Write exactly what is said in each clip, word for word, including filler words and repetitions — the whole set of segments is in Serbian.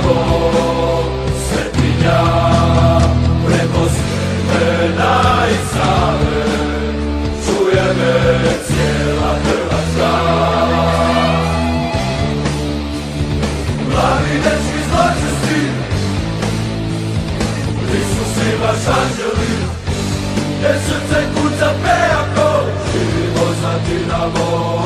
Svetinja, preko Sljemena i Save, čuje me cijela Hrvatska. Mladi dečki zločesti, nisu svi baš anđeli, jer srce kuca pejako, živimo za Dinamo.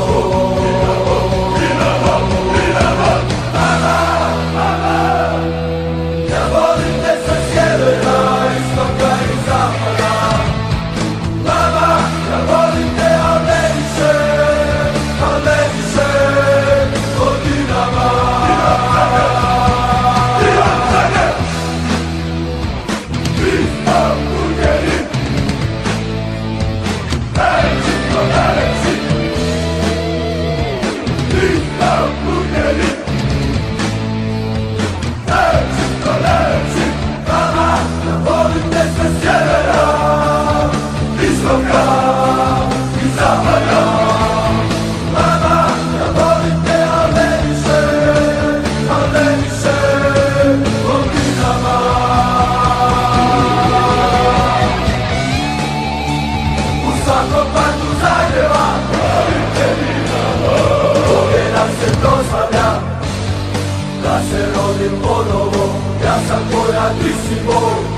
Da se rodim ponovo, ja sam tvoja, ti si moj.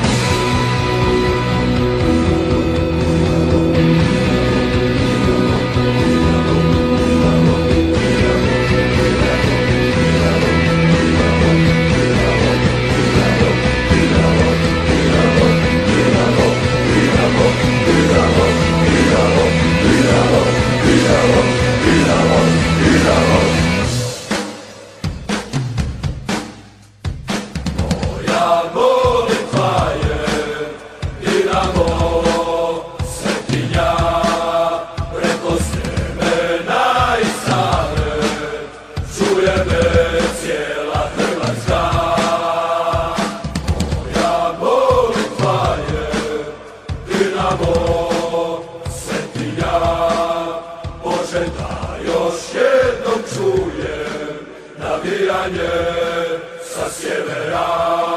Bože, da još jednom čujem navijanje sa sjevera.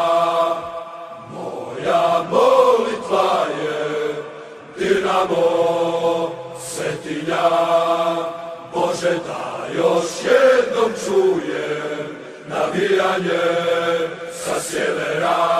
Moja molitva je Dinamo, Svetinja. Bože, da još jednom čujem navijanje sa sjevera.